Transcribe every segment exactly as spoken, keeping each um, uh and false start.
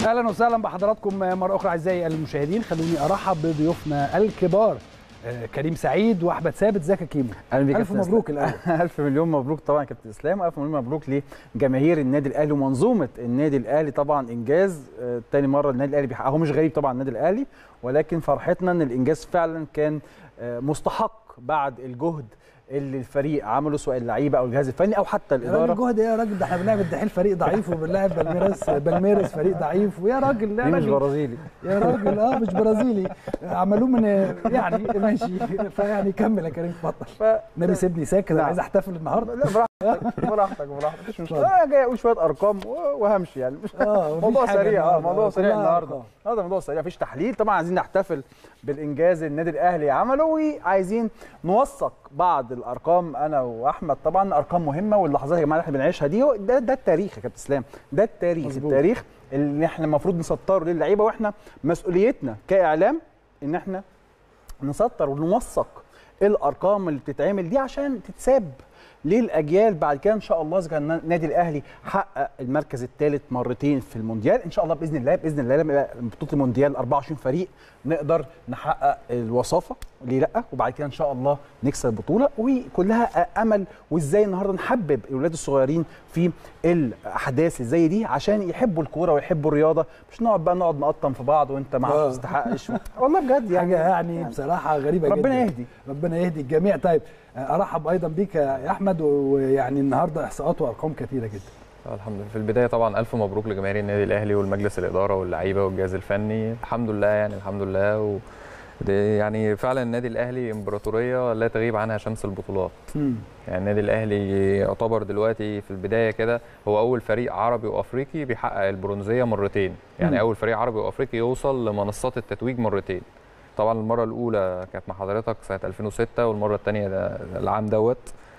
اهلا وسهلا بحضراتكم مره اخرى اعزائي المشاهدين. خلوني ارحب بضيوفنا الكبار كريم سعيد واحمد ثابت. ازيك يا كيمو؟ الف مبروك الاول. الف مليون مبروك طبعا يا كابتن اسلام، والف مليون مبروك لجماهير النادي الاهلي ومنظومه النادي الاهلي. طبعا انجاز تاني مره النادي الاهلي بيحققه، مش غريب طبعا النادي الاهلي، ولكن فرحتنا ان الانجاز فعلا كان مستحق بعد الجهد اللي الفريق عمله، سواء اللعيبه او الجهاز الفني او حتى الاداره. يا راجل جهد ايه يا راجل؟ ده احنا بنلعب الدحيل فريق ضعيف، وبنلعب بالميراس بالميراس فريق ضعيف، ويا راجل لا مش برازيلي يا راجل اه مش برازيلي، عملوه من يعني ماشي. فيعني كمل يا كريم اتفضل. ف... النبي سيبني ساكت، انا عايز احتفل النهارده. لا براحتك براحتك براحتك مش مشكله. انا جاي اقول شويه ارقام وهمشي يعني. مش اه موضوع سريع. اه موضوع سريع النهارده. هذا موضوع سريع مفيش تحليل. طبعا عايزين نحتفل بالانجاز النادي الاهلي عمله، وعايزين نوثق بعض الارقام انا واحمد. طبعا ارقام مهمه، واللحظات يا جماعه اللي احنا بنعيشها دي ده ده التاريخ يا كابتن اسلام، ده التاريخ. مزبوط. التاريخ اللي احنا المفروض نسطره للعيبه، واحنا مسؤوليتنا كاعلام ان احنا نسطر ونوثق الارقام اللي بتتعمل دي عشان تتساب للاجيال بعد كده ان شاء الله. اذا كان النادي الاهلي حقق المركز الثالث مرتين في المونديال، ان شاء الله باذن الله باذن الله لما يبقى بطوله المونديال أربعة وعشرين فريق نقدر نحقق الوصافه، ليه لا؟ وبعد كده ان شاء الله نكسب البطوله، وكلها امل. وازاي النهارده نحبب الاولاد الصغيرين في الاحداث اللي زي دي عشان يحبوا الكوره ويحبوا الرياضه، مش نقعد بقى نقعد نقطم في بعض وانت ما تستحقش. والله بجد يعني حاجه يعني بصراحه غريبه جدا. ربنا يهدي ربنا يهدي الجميع. طيب ارحب ايضا بيك يا احمد، ويعني النهارده احصاءات وارقام كثيره جدا. الحمد لله. في البدايه طبعا الف مبروك لجماهير النادي الاهلي والمجلس الاداره واللعيبه والجهاز الفني. الحمد لله يعني الحمد لله. و يعني فعلا النادي الاهلي امبراطوريه لا تغيب عنها شمس البطولات. م. يعني النادي الاهلي يعتبر دلوقتي في البدايه كده هو اول فريق عربي وافريقي بيحقق البرونزيه مرتين، يعني م. اول فريق عربي وافريقي يوصل لمنصات التتويج مرتين. طبعا المره الاولى كانت مع حضرتك سنه ألفين وستة، والمره الثانيه العام دوت.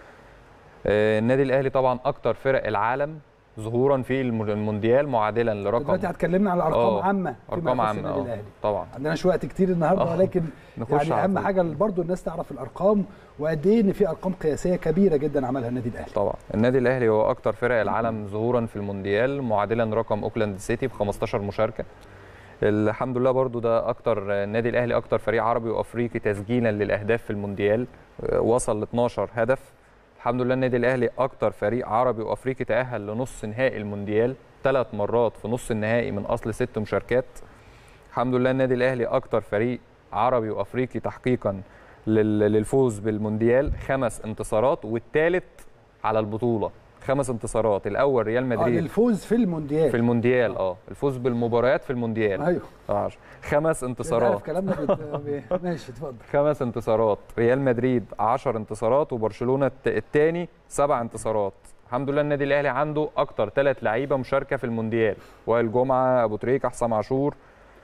النادي الاهلي طبعا اكتر فرق العالم ظهورا في المونديال معادلا لرقم. دلوقتي هتكلمنا على ارقام عامه، ارقام عامه طبعا عندنا شويه كتير النهارده، ولكن يعني اهم حاجه برضو الناس تعرف الارقام وقد ايه ان في ارقام قياسيه كبيره جدا عملها النادي الاهلي. طبعا النادي الاهلي هو اكتر فرق العالم ظهورا في المونديال معادلا رقم اوكلاند سيتي ب خمستاشر مشاركه. الحمد لله برضو ده اكتر النادي الاهلي اكتر فريق عربي وافريقي تسجيلا للاهداف في المونديال، وصل ل اتناشر هدف. الحمد لله النادي الاهلي اكتر فريق عربي وافريقي تاهل لنص نهائي المونديال ثلاث مرات في نص النهائي من اصل ست مشاركات. الحمد لله النادي الاهلي اكتر فريق عربي وافريقي تحقيقا للفوز بالمونديال، خمس انتصارات والثالث على البطوله، خمس انتصارات. الاول ريال مدريد اه الفوز في المونديال في المونديال اه الفوز بالمباريات في المونديال. ايوه اه خمس انتصارات. عارف كلامنا بت... ماشي اتفضل. خمس انتصارات. ريال مدريد عشر انتصارات، وبرشلونه الثاني سبع انتصارات. الحمد لله النادي الاهلي عنده اكتر ثلاث لعيبه مشاركه في المونديال، وائل جمعه، ابو تريكه، حسام عاشور.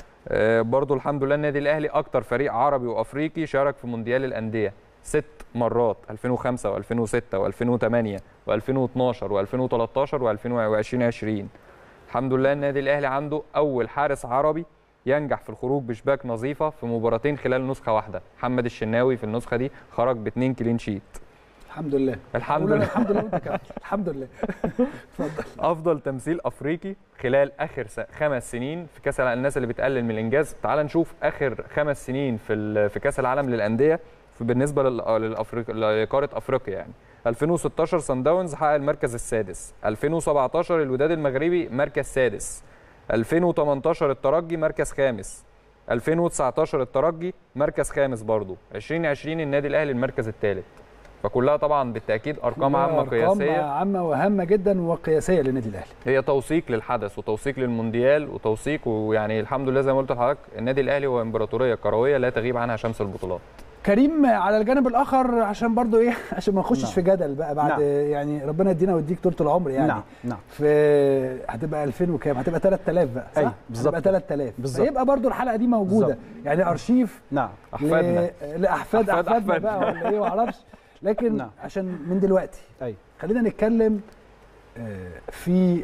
آه برضو الحمد لله النادي الاهلي اكتر فريق عربي وافريقي شارك في مونديال الانديه ست مرات، ألفين وخمسة وألفين وستة وألفين وثمانية وألفين واثناشر وألفين وثلاثة عشر وألفين وعشرين. الحمد لله النادي الاهلي عنده اول حارس عربي ينجح في الخروج بشباك نظيفه في مباراتين خلال نسخه واحده. محمد الشناوي في النسخه دي خرج باثنين كلين شيت. الحمد لله الحمد لله الحمد لله الحمد لله. اتفضل. افضل تمثيل افريقي خلال اخر خمس سنين في كاس العالم. الناس اللي بتقلل من الانجاز، تعال نشوف اخر خمس سنين في في كاس العالم للانديه بالنسبه للافريقيا لقاره افريقيا. يعني ألفين وستاشر صن داونز حقق المركز السادس، ألفين وسبعتاشر الوداد المغربي مركز سادس، ألفين وتمنتاشر الترجي مركز خامس، ألفين وتسعتاشر الترجي مركز خامس برضه، ألفين وعشرين النادي الاهلي المركز الثالث. فكلها طبعا بالتاكيد ارقام عامه قياسيه، ارقام عامه وهامه جدا وقياسيه للنادي الاهلي. هي توثيق للحدث وتوثيق للمونديال وتوثيق، ويعني الحمد لله زي ما قلت لحضرتك النادي الاهلي هو امبراطوريه كرويه لا تغيب عنها شمس البطولات. كريم على الجانب الاخر عشان برضو ايه عشان ما نخشش في جدل بقى بعد نعم. يعني ربنا يدينا ويديك طول العمر يعني نعم نعم. في هتبقى ألفين وكام؟ هتبقى ثلاثة آلاف بقى صح؟ أيوة بالظبط. هتبقى ثلاثة آلاف فيبقى برضو الحلقه دي موجوده بالزبط. يعني ارشيف نعم احفادنا ل... لاحفاد احفادنا بقى ولا ايه ما اعرفش، لكن نعم. عشان من دلوقتي أيوة. خلينا نتكلم في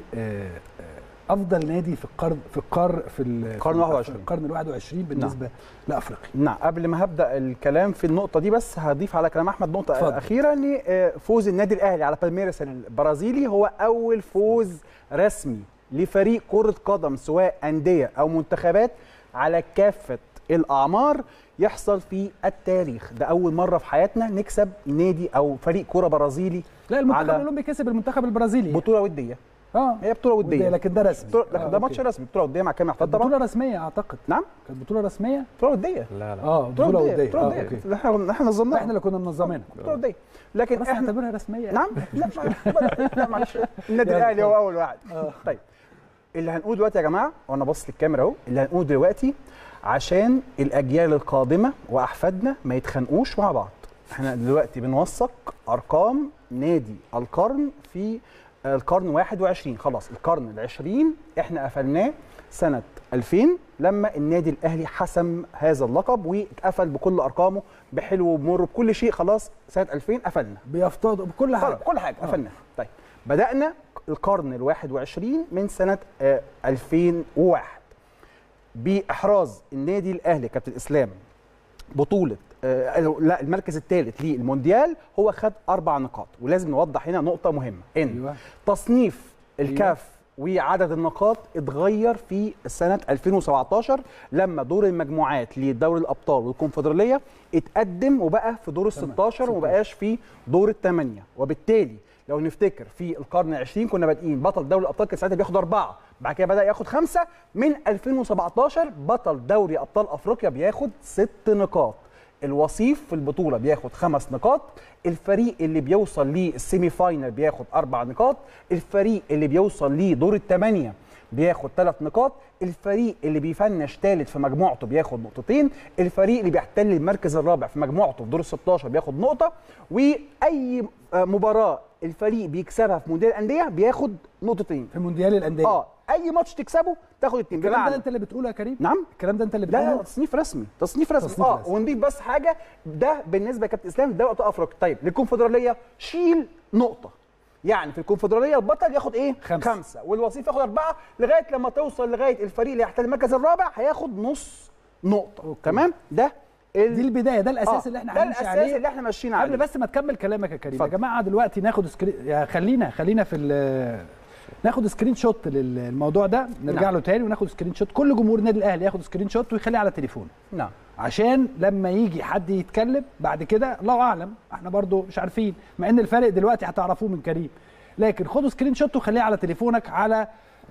افضل نادي في القرن في القرن في القرن واحد وعشرين القرن الواحد وعشرين بالنسبه نعم. لافريقيا. نعم. قبل ما هبدا الكلام في النقطه دي بس هضيف على كلام احمد نقطه فضل. اخيره، ان فوز النادي الاهلي على بالميراس البرازيلي هو اول فوز رسمي لفريق كره قدم سواء انديه او منتخبات على كافه الاعمار يحصل في التاريخ. ده اول مره في حياتنا نكسب نادي او فريق كره برازيلي. لا المنتخب الاولمبي كسب المنتخب البرازيلي بطوله وديه. اه هي بطوله وديه, ودية لكن ده رسمي. لكن ده ماتش رسمي، بطوله وديه مع كامل احتياط طبعا. بطوله رسميه اعتقد. نعم كانت بطوله رسميه. بطوله وديه. لا لا اه بطوله وديه. بطوله وديه. آه احنا احنا نظمناها. احنا اللي كنا منظمينها. بطوله وديه. لكن بس احنا نعتبرها رسميه. نعم لا لا معلش النادي الاهلي هو اول واحد. طيب اللي هنقول دلوقتي يا جماعه وانا باصص للكاميرا اهو، اللي هنقول دلوقتي عشان الاجيال القادمه واحفادنا ما يتخانقوش مع بعض. احنا دلوقتي بنوثق ارقام نادي القرن في القرن واحد وعشرين. خلاص القرن العشرين احنا قفلناه سنه ألفين لما النادي الاهلي حسم هذا اللقب واتقفل بكل ارقامه بحلو وبمر بكل شيء. خلاص سنه ألفين قفلنا بيفتضوا بكل حاجه كل حاجه قفلناها. طيب بدانا القرن الواحد وعشرين من سنه آه ألفين وواحد باحراز النادي الاهلي كابتن اسلام بطوله آه لا المركز الثالث للمونديال. هو خد اربع نقاط. ولازم نوضح هنا نقطه مهمه ان أيوة. تصنيف الكاف أيوة. وعدد النقاط اتغير في سنه ألفين وسبعتاشر لما دور المجموعات لدوري الابطال والكونفدراليه اتقدم وبقى في دور ال ستاشر وما بقاش في دور الثمانيه. وبالتالي لو نفتكر في القرن العشرين كنا بادئين بطل دوري الابطال كان ساعتها بياخد اربعه، بعد كده بدا ياخد خمسه. من ألفين وسبعتاشر بطل دوري ابطال افريقيا بياخد ست نقاط. الوصيف في البطوله بياخد خمس نقاط. الفريق اللي بيوصل للسيمي فاينل بياخد اربع نقاط. الفريق اللي بيوصل لدور الثمانيه بياخد ثلاث نقاط. الفريق اللي بيفنش ثالث في مجموعته بياخد نقطتين. الفريق اللي بيحتل المركز الرابع في مجموعته في دور ال ستاشر بياخد نقطه. واي مباراه الفريق بيكسبها في مونديال الانديه بياخد نقطتين. في مونديال الانديه اه اي ماتش تكسبه تاخد اتنين. الكلام ده انت اللي بتقوله يا كريم؟ نعم الكلام ده انت اللي بتقوله؟ لا لا تصنيف رسمي تصنيف رسمي تصنيف اه رسمي. ونضيف بس حاجه، ده بالنسبه لكابتن اسلام دوري ابطال افريقيا. طيب للكونفدراليه شيل نقطه، يعني في الكونفدراليه البطل ياخد ايه؟ خمسه, خمسة. والوصيف ياخد اربعه لغايه لما توصل لغايه الفريق اللي يحتل المركز الرابع هياخد نص نقطه. أوكي. تمام؟ ده ال... دي البدايه، ده الاساس آه. اللي احنا هنمشي عليه، ده الاساس اللي احنا ماشيين عليه. قبل بس ما تكمل كلامك يا كريم. يا جماعه دلوقتي ناخد سكرين، يا خلينا خلينا في ال... ناخد سكرين شوت للموضوع ده، نرجع نعم. له تاني وناخد سكرين شوت. كل جمهور النادي الاهلي ياخد سكرين شوت ويخليه على تليفونه. نعم. عشان لما يجي حد يتكلم بعد كده الله اعلم، احنا برضو مش عارفين، مع ان الفرق دلوقتي هتعرفوه من كريم، لكن خدوا سكرين شوت وخليه على تليفونك، على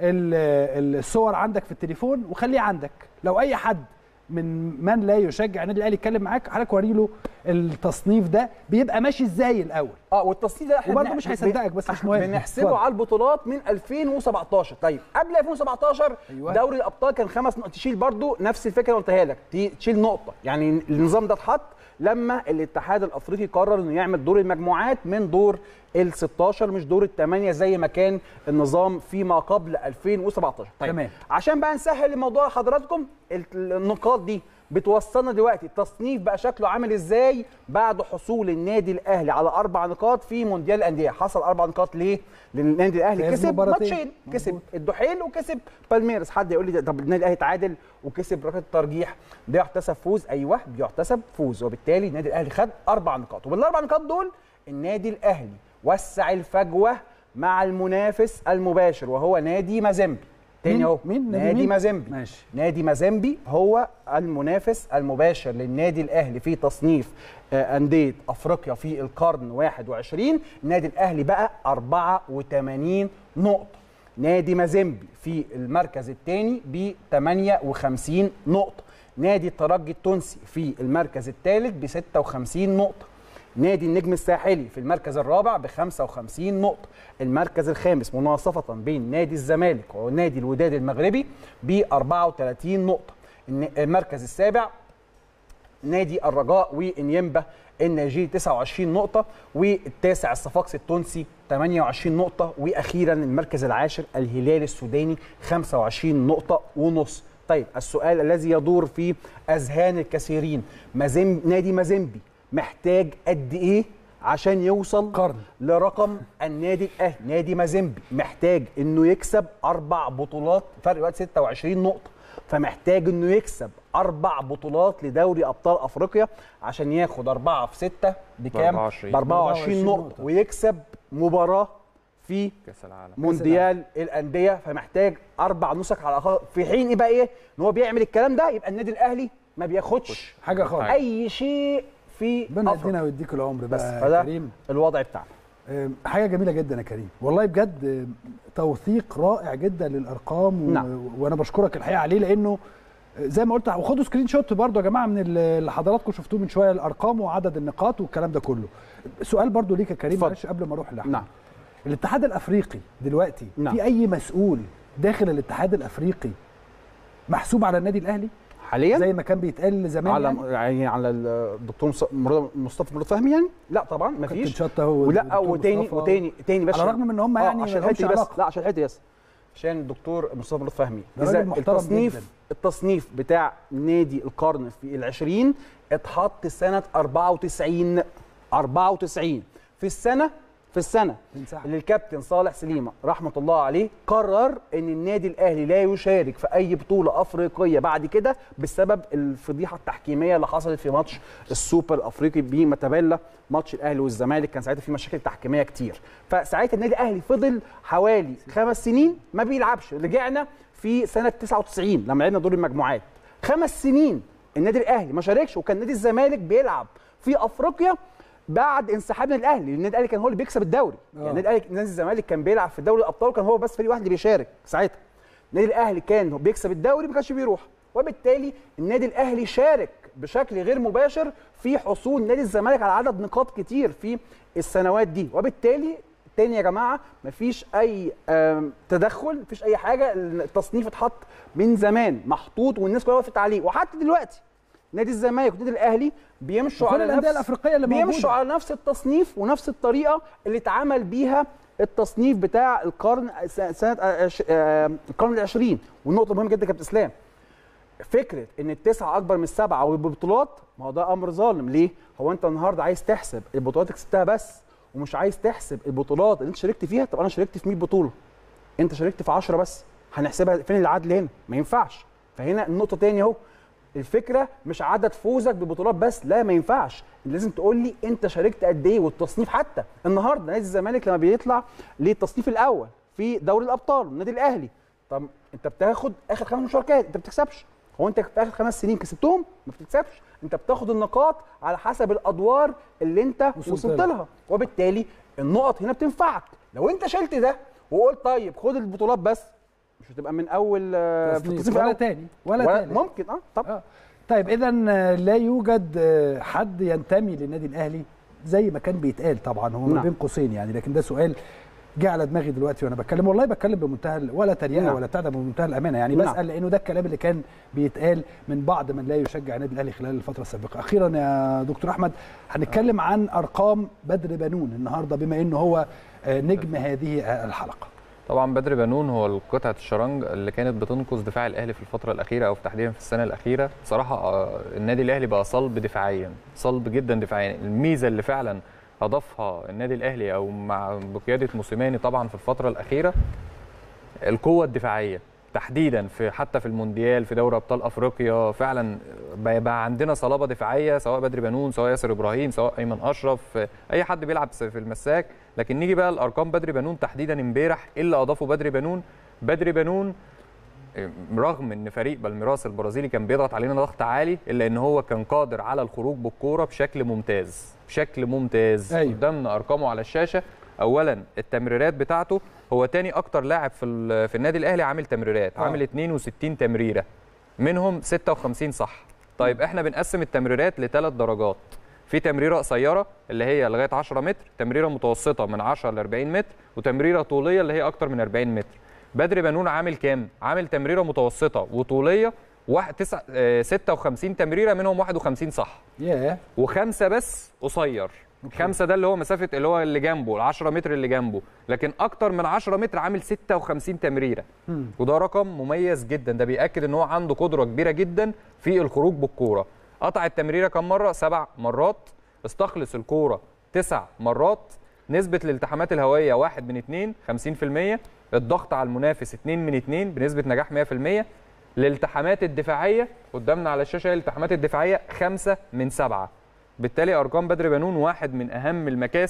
الصور عندك في التليفون وخليه عندك. لو اي حد من من لا يشجع النادي الاهلي يتكلم معاك، حضرتك وري له التصنيف ده بيبقى ماشي ازاي الاول. اه والتصنيف ده احنا وبرضه مش هيصدقك بس مش مهم، بنحسبه فضل. على البطولات من ألفين وسبعتاشر. طيب قبل ألفين وسبعتاشر أيوة. دوري الابطال كان خمس نقط، تشيل برضه نفس الفكره اللي قلتها لك، تشيل نقطه. يعني النظام ده اتحط لما الاتحاد الافريقي قرر انه يعمل دور المجموعات من دور ال ستاشر مش دور الثمانيه زي ما كان النظام فيما قبل ألفين وسبعتاشر. طيب تمام. عشان بقى نسهل الموضوع لحضراتكم، النقاط دي بتوصلنا دلوقتي التصنيف بقى شكله عامل ازاي بعد حصول النادي الاهلي على اربع نقاط في مونديال الانديه. حصل اربع نقاط ليه؟ لان النادي الاهلي كسب ماتشين، كسب الدحيل وكسب بالميرس. حد يقول لي طب النادي الاهلي تعادل وكسب ركله الترجيح، ده يحتسب فوز؟ ايوه بيحتسب فوز، وبالتالي النادي الاهلي خد اربع نقاط. وبالاربع نقاط دول النادي الاهلي وسع الفجوه مع المنافس المباشر وهو نادي مازيمبي. تاني اهو مين؟ نادي, نادي مازيمبي. ماشي. نادي مازيمبي هو المنافس المباشر للنادي الاهلي في تصنيف انديه افريقيا في القرن واحد وعشرين. النادي الاهلي بقى أربعة وثمانين نقطه، نادي مازيمبي في المركز الثاني ب ثمانية وخمسين نقطه، نادي الترجي التونسي في المركز الثالث ب ستة وخمسين نقطه، نادي النجم الساحلي في المركز الرابع ب خمسة وخمسين نقطة، المركز الخامس مناصفة بين نادي الزمالك ونادي الوداد المغربي ب أربعة وثلاثين نقطة، المركز السابع نادي الرجاء وإنيمبا النيجيري تسعة وعشرين نقطة، والتاسع الصفاقسي التونسي ثمانية وعشرين نقطة، وأخيرا المركز العاشر الهلال السوداني خمسة وعشرين نقطة ونص. طيب السؤال الذي يدور في أذهان الكثيرين، مازيم نادي مازيمبي محتاج قد ايه عشان يوصل قرن لرقم النادي الاهلي؟ نادي مازيمبي محتاج انه يكسب اربع بطولات، فرق وقت ستة وعشرين نقطه، فمحتاج انه يكسب اربع بطولات لدوري ابطال افريقيا عشان ياخد اربعه في سته بكام؟ ب أربعة وعشرين نقطه، ويكسب مباراه في كاس العالم مونديال الانديه، فمحتاج اربع نسخ على الاقل. في حين ايه بقى ايه ان هو بيعمل الكلام ده، يبقى النادي الاهلي ما بياخدش حاجه خالص اي شيء في ربنا يدينا ويديك العمر بس. بقى فده كريم الوضع بتاعنا. حاجه جميله جدا يا كريم والله بجد، توثيق رائع جدا للارقام و... نعم. وانا بشكرك الحقيقه عليه، لانه زي ما قلت وخدوا سكرين شوت برضو يا جماعه من اللي حضراتكم شفتوه من شويه، الارقام وعدد النقاط والكلام ده كله. سؤال برضو ليك يا كريم معلش قبل ما اروح لاحمد. نعم. الاتحاد الافريقي دلوقتي نعم. في اي مسؤول داخل الاتحاد الافريقي محسوب على النادي الاهلي حاليا زي ما كان بيتقال زمان على يعني, يعني على الدكتور مصطفى مراد فهمي يعني؟ لا طبعا ما فيش. ولا وتاني وتاني تاني بس على الرغم من ان هم يعني عشان الحته بس لا عشان الحته بس عشان الدكتور مصطفى مراد فهمي اذا التصنيف جداً. التصنيف بتاع نادي القرن في العشرين اتحط سنه أربعة وتسعين أربعة وتسعين في السنه في السنه اللي الكابتن صالح سليمه رحمه الله عليه قرر ان النادي الاهلي لا يشارك في اي بطوله افريقيه بعد كده بسبب الفضيحه التحكيميه اللي حصلت في ماتش السوبر الافريقي بماتابيلا، ماتش الاهلي والزمالك كان ساعتها في مشاكل تحكيميه كتير. فساعتها النادي الاهلي فضل حوالي خمس سنين ما بيلعبش. رجعنا في سنه تسعة وتسعين لما لعبنا دور المجموعات، خمس سنين النادي الاهلي ما شاركش، وكان نادي الزمالك بيلعب في افريقيا بعد انسحاب النادي الاهلي. النادي الاهلي كان هو اللي بيكسب الدوري. آه. يعني النادي الاهلي نادي الزمالك كان بيلعب في دوري الابطال، كان هو بس فريق واحد اللي بيشارك ساعتها. النادي الاهلي كان بيكسب الدوري ما كانش بيروح، وبالتالي النادي الاهلي شارك بشكل غير مباشر في حصول نادي الزمالك على عدد نقاط كتير في السنوات دي. وبالتالي تاني يا جماعه مفيش اي تدخل، مفيش اي حاجه. التصنيف اتحط من زمان محطوط والناس كلها وقفت عليه، وحتى دلوقتي نادي الزمالك والنادي الاهلي بيمشوا على الانديه الافريقيه اللي موجوده بيمشوا على نفس التصنيف ونفس الطريقه اللي اتعمل بيها التصنيف بتاع القرن سنه القرن العشرين. والنقطه مهمه جدا يا كابتن اسلام، فكره ان التسعه اكبر من السبعه وببطولات، ما هو ده امر ظالم. ليه؟ هو انت النهارده عايز تحسب البطولات اللي كسبتها بس ومش عايز تحسب البطولات اللي انت شاركت فيها. طب انا شاركت في مية بطوله، انت شاركت في عشرة بس، هنحسبها فين العدل هنا؟ ما ينفعش. فهنا النقطه تاني اهو، الفكره مش عدد فوزك ببطولات بس، لا ما ينفعش، لازم تقول لي انت شاركت قد ايه. والتصنيف حتى النهارده نادي الزمالك لما بيطلع للتصنيف الاول في دوري الابطال النادي الاهلي، طب انت بتاخد اخر خمس مشاركات، انت ما بتكسبش. هو انت في اخر خمس سنين كسبتهم؟ ما بتكسبش، انت بتاخد النقاط على حسب الادوار اللي انت وصلت لها، وبالتالي النقط هنا بتنفعك. لو انت شلت ده وقلت طيب خد البطولات بس، مش هتبقى من اول في التصنيف ولا تاني ولا, ولا تاني ممكن. اه طب آه. طيب اذا لا يوجد حد ينتمي للنادي الاهلي زي ما كان بيتقال، طبعا هو ما بين قوسين يعني، لكن ده سؤال جه على دماغي دلوقتي وانا بتكلم، والله بتكلم بمنتهى ولا تريقه ولا بتاع ده، بمنتهى الامانه يعني. نعم. بسال لانه ده الكلام اللي كان بيتقال من بعض من لا يشجع النادي الاهلي خلال الفتره السابقه. اخيرا يا دكتور احمد، هنتكلم عن ارقام بدر بنون النهارده بما انه هو نجم هذه الحلقه. طبعا بدر بنون هو قطعه الشرنج اللي كانت بتنقذ دفاع الاهلي في الفتره الاخيره، او تحديدا في السنه الاخيره. بصراحه النادي الاهلي بقى صلب دفاعيا، صلب جدا دفاعيا. الميزه اللي فعلا اضافها النادي الاهلي او مع بقياده موسيماني طبعا في الفتره الاخيره القوه الدفاعيه تحديدا، في حتى في المونديال في دوري ابطال افريقيا فعلا بقى عندنا صلابه دفاعيه، سواء بدر بنون سواء ياسر ابراهيم سواء ايمن اشرف، اي حد بيلعب في المساك. لكن نيجي بقى الارقام بدر بنون تحديدا امبارح، ايه اللي اضافه بدر بنون؟ بدر بنون رغم ان فريق بالميراس البرازيلي كان بيضغط علينا ضغط عالي، الا ان هو كان قادر على الخروج بالكوره بشكل ممتاز بشكل ممتاز. أيوة. قدامنا ارقامه على الشاشه. اولا التمريرات بتاعته، هو تاني اكتر لاعب في في النادي الاهلي عامل تمريرات، عامل اتنين وستين تمريره، منهم ستة وخمسين صح. طيب احنا بنقسم التمريرات لثلاث درجات، في تمريره قصيره اللي هي لغايه عشرة متر، تمريره متوسطه من عشرة ل أربعين متر، وتمريره طوليه اللي هي اكتر من أربعين متر. بدر بنون عامل كام؟ عامل تمريره متوسطه وطوليه واحد تسعة ستة وخمسين تمريره، منهم واحد وخمسين صح. ياه. وخمسه بس قصير. خمسه ده اللي هو مسافه اللي هو اللي جنبه ال عشرة متر اللي جنبه، لكن اكتر من عشرة متر عامل ستة وخمسين تمريره. م. وده رقم مميز جدا، ده بياكد ان هو عنده قدره كبيره جدا في الخروج بالكوره. قطع التمريره كم مره؟ سبع مرات. استخلص الكوره تسع مرات. نسبه الالتحامات الهوائيه واحد من اتنين خمسين في المية. الضغط على المنافس اتنين من اتنين بنسبه نجاح مية في المية. الالتحامات الدفاعيه قدامنا على الشاشه، الالتحامات الدفاعيه خمسة من سبعة. بالتالي ارقام بدر بنون واحد من اهم المكاسب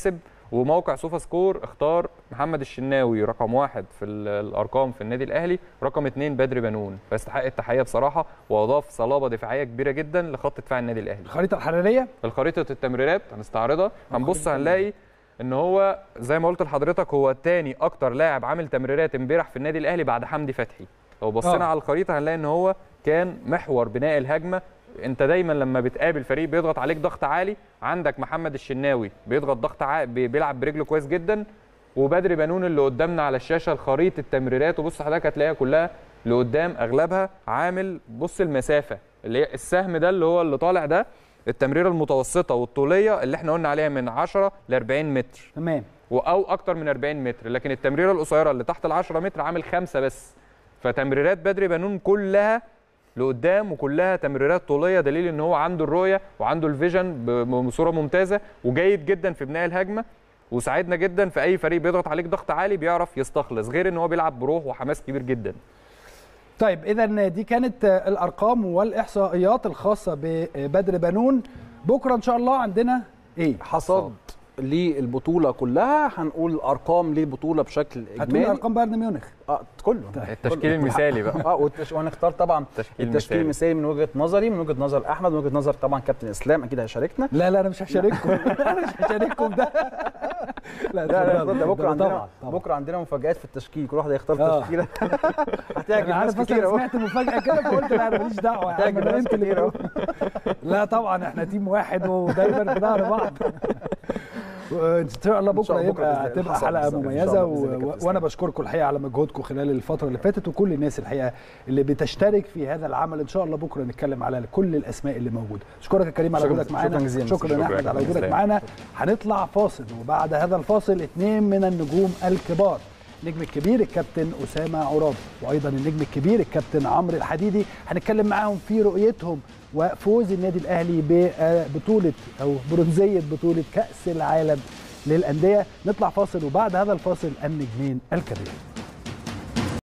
وموقع سوفا سكور اختار محمد الشناوي رقم واحد في الارقام في النادي الاهلي، رقم اثنين بدر بنون، فيستحق التحيه بصراحه، واضاف صلابه دفاعيه كبيره جدا لخط دفاع النادي الاهلي. الخريطه الحراريه، الخريطه التمريرات هنستعرضها، هنبص هنلاقي ان هو زي ما قلت لحضرتك هو الثاني اكتر لاعب عامل تمريرات امبارح في النادي الاهلي بعد حمدي فتحي. لو بصينا آه. على الخريطه هنلاقي ان هو كان محور بناء الهجمه. انت دايما لما بتقابل فريق بيضغط عليك ضغط عالي، عندك محمد الشناوي بيضغط ضغط عالي بيلعب برجله كويس جدا، وبدر بنون اللي قدامنا على الشاشه الخريطه التمريرات، وبص حضرتك هتلاقيها كلها لقدام اغلبها عامل. بص المسافه اللي هي السهم ده اللي هو اللي طالع ده، التمريره المتوسطه والطوليه اللي احنا قلنا عليها من عشرة ل أربعين متر، تمام، او اكتر من أربعين متر، لكن التمريره القصيره اللي تحت ال عشرة متر عامل خمسة بس. فتمريرات بدر بنون كلها لقدام وكلها تمريرات طوليه، دليل ان هو عنده الرؤيه وعنده الفيجن بصوره ممتازه وجيد جدا في بناء الهجمه، وساعدنا جدا في اي فريق بيضغط عليك ضغط عالي بيعرف يستخلص، غير ان هو بيلعب بروح وحماس كبير جدا. طيب اذا دي كانت الارقام والاحصائيات الخاصه ببدر بنون. بكره ان شاء الله عندنا ايه؟ حصاد للبطوله كلها، هنقول ارقام للبطوله بشكل اجمالي. هتقول ارقام بايرن ميونخ اه كله التشكيل المثالي بقى اه والتش... وهنختار طبعا التشكيل, التشكيل المثالي من وجهه نظري، من وجهه نظر احمد، من وجهه نظر طبعا كابتن اسلام اكيد هيشاركنا. لا لا انا مش هشارككم انا مش هشارككم ده لا لا, لا ده بكره عندنا طبعًا. طبعًا. بكره عندنا مفاجآت في التشكيل، كل واحد هيختار تشكيله هتعجب ناس كتير. انا سمعت المفاجاه كده فقلت لا انا ماليش دعوه، هتعجب ناس كتير. لا طبعا احنا تيم واحد ودايما في ظهر بعض. ان شاء الله بكره يبقى هتبقى حلقه مميزه، و... وانا بشكركم الحقيقه على مجهودكم خلال الفتره اللي فاتت، وكل الناس الحقيقه اللي بتشترك في هذا العمل. ان شاء الله بكره نتكلم على كل الاسماء اللي موجوده. اشكرك يا كريم على وجودك معانا. شكرا يا احمد على وجودك معانا. هنطلع فاصل، وبعد هذا الفاصل اثنين من النجوم الكبار، النجم الكبير الكابتن اسامه عرابي، وايضا النجم الكبير الكابتن عمرو الحديدي، هنتكلم معاهم في رؤيتهم وفوز النادي الاهلي ببطوله او برونزيه بطوله كاس العالم للانديه. نطلع فاصل، وبعد هذا الفاصل النجمين الكبيرين.